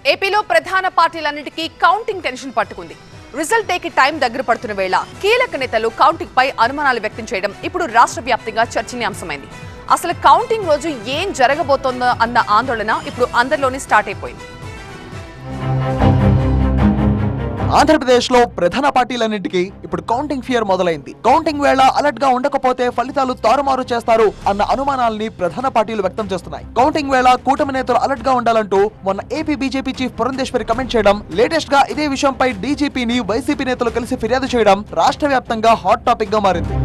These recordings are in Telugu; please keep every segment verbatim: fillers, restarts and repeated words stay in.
ఏపీలో ప్రధాన పార్టీలన్నిటికీ కౌంటింగ్ టెన్షన్ పట్టుకుంది. రిజల్ట్ డేకి టైం దగ్గర పడుతున్న వేళ కీలక నేతలు కౌంటింగ్ పై అనుమానాలు వ్యక్తం చేయడం ఇప్పుడు రాష్ట్ర వ్యాప్తంగా చర్చనీయాంశమైంది. అసలు కౌంటింగ్ రోజు ఏం జరగబోతోందో అన్న ఆందోళన ఇప్పుడు అందరిలోనే స్టార్ట్ అయిపోయింది. ఆంధ్రప్రదేశ్ లో ప్రధాన పార్టీలన్నింటికి ఇప్పుడు కౌంటింగ్ ఫియర్ మొదలైంది. కౌంటింగ్ వేళ అలర్ట్ గా ఉండకపోతే ఫలితాలు తారుమారు చేస్తారు అన్న అనుమానాల్ని ప్రధాన పార్టీలు వ్యక్తం చేస్తున్నాయి. కౌంటింగ్ వేళ కూటమి నేతలు అలర్ట్ గా ఉండాలంటూ మొన్న AP BJP chief Purandeswari comment చేయడం, లేటెస్ట్ గా ఇదే విషయంపై డీజీపీని వైసీపీ నేతలు కలిసి ఫిర్యాదు చేయడం రాష్ట్ర వ్యాప్తంగా హాట్ టాపిక్ గా మారింది.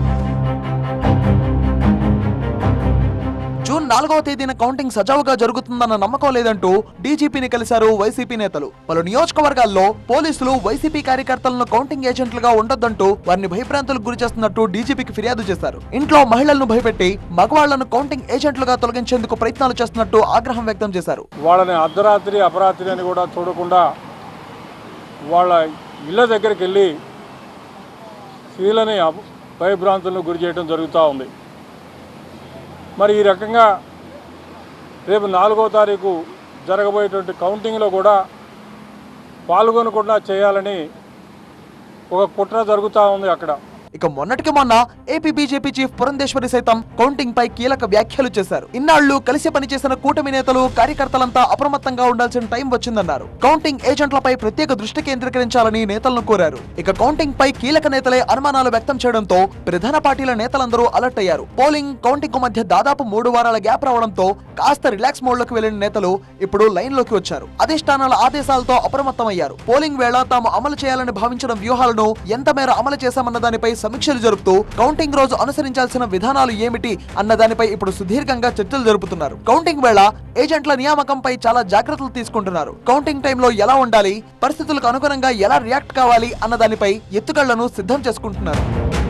జూన్ నాలుగవ తేదీన కౌంటింగ్ సజావుగా జరుగుతుందన్న నమ్మకం లేదంటూ డీజీపీని కలిశారు వైసీపీ నేతలు. పలు నియోజకవర్గాల్లో పోలీసులు వైసీపీ కార్యకర్తలను కౌంటింగ్ ఏజెంట్లుగా ఉండొద్దంటూ వారిని భయభ్రాంతులకు గురి చేస్తున్నట్టు డీజీపీకి ఫిర్యాదు చేశారు. ఇంట్లో మహిళలను భయపెట్టి మగవాళ్లను కౌంటింగ్ ఏజెంట్లుగా తొలగించేందుకు ప్రయత్నాలు చేస్తున్నట్టు ఆగ్రహం వ్యక్తం చేశారు. వాళ్ళని అర్ధరాత్రి అపరాత్రి అని కూడా చూడకుండా వాళ్ళ ఇళ్ల దగ్గరికి వెళ్ళి స్త్రీలని భయభ్రాంతులను గురి చేయడం జరుగుతూ ఉంది. మరి ఈ రకంగా రేపు నాలుగో తారీఖు జరగబోయేటువంటి కౌంటింగ్లో కూడా పాల్గొనకుండా చేయాలని ఒక కుట్ర జరుగుతూ ఉంది అక్కడ. ఇక మొన్నటికి మొన్న ఏపీ బీజేపీ చీఫ్ పురంధేశ్వరి సైతం కౌంటింగ్ పై కీలక వ్యాఖ్యలు చేశారు. ఇన్నాళ్లు కలిసి పనిచేసిన కూటమి నేతలు కార్యకర్తలంతా అప్రమత్తంగా ఉండాల్సిన టైం వచ్చిందన్నారు. కౌంటింగ్ ఏజెంట్లపై ప్రత్యేక దృష్టి కేంద్రీకరించాలని నేతలను కోరారు. ఇక కౌంటింగ్ పై కీలక నేతలే అనుమానాలు వ్యక్తం చేయడంతో ప్రధాన పార్టీల నేతలందరూ అలర్ట్ అయ్యారు. పోలింగ్ కౌంటింగ్ కు మధ్య దాదాపు మూడు వారాల గ్యాప్ రావడంతో కాస్త రిలాక్స్ మోడ్ లోకి వెళ్లిన నేతలు ఇప్పుడు లైన్ లోకి వచ్చారు. అధిష్టానాల ఆదేశాలతో అప్రమత్తమయ్యారు. పోలింగ్ వేళ తాము అమలు చేయాలని భావించిన వ్యూహాలను ఎంత మేర అమలు చేశామన్న దానిపై సమీక్షలు జరుపుతూ కౌంటింగ్ రోజు అనుసరించాల్సిన విధానాలు ఏమిటి అన్న దానిపై ఇప్పుడు సుదీర్ఘంగా చర్చలు జరుపుతున్నారు. కౌంటింగ్ వేళ ఏజెంట్ల నియామకంపై చాలా జాగ్రత్తలు తీసుకుంటున్నారు. కౌంటింగ్ టైంలో ఎలా ఉండాలి, పరిస్థితులకు అనుగుణంగా ఎలా రియాక్ట్ కావాలి అన్న దానిపై ఎత్తుగళ్లను సిద్ధం చేసుకుంటున్నారు.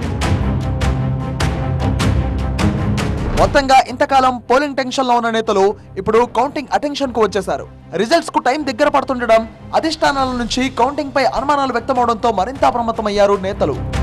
మొత్తంగా ఇంతకాలం పోలింగ్ టెన్షన్ లో ఉన్న నేతలు ఇప్పుడు కౌంటింగ్ అటెన్షన్ కు వచ్చేశారు. రిజల్ట్స్ కు టైం దగ్గర పడుతుండడం, అధిష్టానాల నుంచి కౌంటింగ్ పై అనుమానాలు వ్యక్తమవడంతో మరింత అప్రమత్తమయ్యారు నేతలు.